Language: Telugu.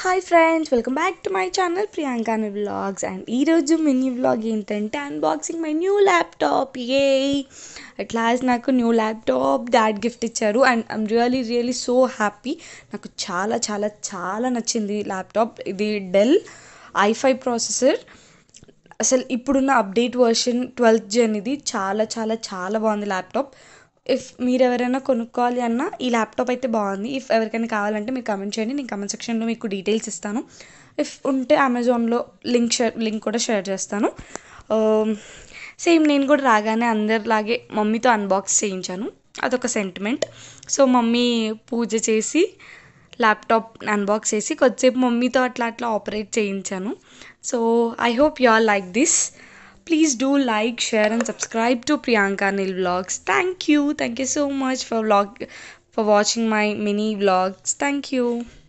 Hi friends, welcome back to my channel Priyanka vlogs. And ఈరోజు మినీ వ్లాగ్ ఏంటంటే unboxing my new laptop. Ah at last నాకు న్యూ ల్యాప్టాప్ డాడ్ గిఫ్ట్ ఇచ్చారు and I'm really so happy. నాకు చాలా చాలా చాలా నచ్చింది ల్యాప్టాప్. ఇది డెల్ i5 ప్రాసెసర్. అసలు ఇప్పుడున్న అప్డేట్ వర్షన్ 12th gen. ఇది చాలా చాలా చాలా బాగుంది ల్యాప్టాప్. ఇఫ్ మీరు ఎవరైనా కొనుక్కోవాలి అన్నా ఈ ల్యాప్టాప్ అయితే బాగుంది. ఇఫ్ ఎవరికైనా కావాలంటే మీరు కమెంట్ చేయండి, నేను కమెంట్ సెక్షన్లో మీకు డీటెయిల్స్ ఇస్తాను. ఇఫ్ ఉంటే అమెజాన్లో లింక్ కూడా షేర్ చేస్తాను. సేమ్ నేను కూడా రాగానే అందరిలాగే మమ్మీతో అన్బాక్స్ చేయించాను. అదొక సెంటిమెంట్. సో మమ్మీ పూజ చేసి ల్యాప్టాప్ అన్బాక్స్ చేసి కొద్దిసేపు మమ్మీతో అట్లా ఆపరేట్ చేయించాను. So I hope you all like this. Please do like, share and subscribe to Priyanka Nil Vlogs. Thank you so much for watching my mini vlogs. Thank you.